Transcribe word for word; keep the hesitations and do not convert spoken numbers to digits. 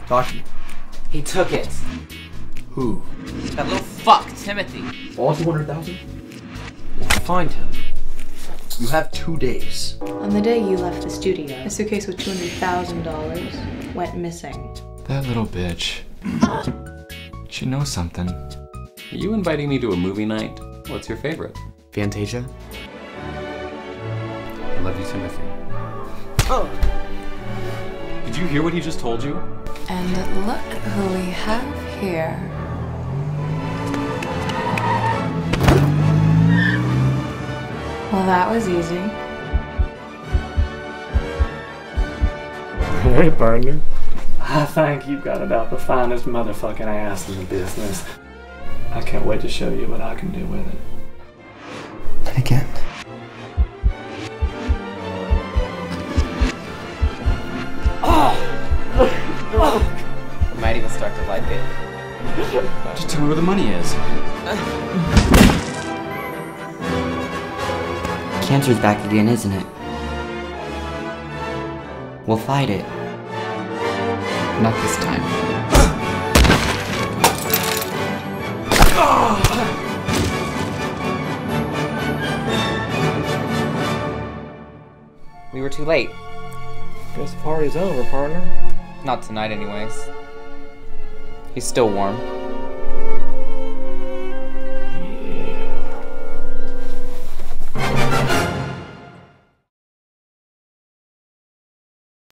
Tashi. He took it. Who? That little fuck, Timothy. All two hundred thousand? We'll find him. You have two days. On the day you left the studio, a suitcase with two hundred thousand dollars went missing. That little bitch. She knows something. Are you inviting me to a movie night? What's your favorite? Fantasia? I love you, Timothy. Oh. Did you hear what he just told you? And look who we have here. Well, that was easy. Hey, partner. I think you've got about the finest motherfucking ass in the business. I can't wait to show you what I can do with it. And again. I might even start to like it. Just tell me where the money is. Cancer's back again, isn't it? We'll fight it. Not this time. We were too late. Guess the party's over, partner. Not tonight anyways. He's still warm.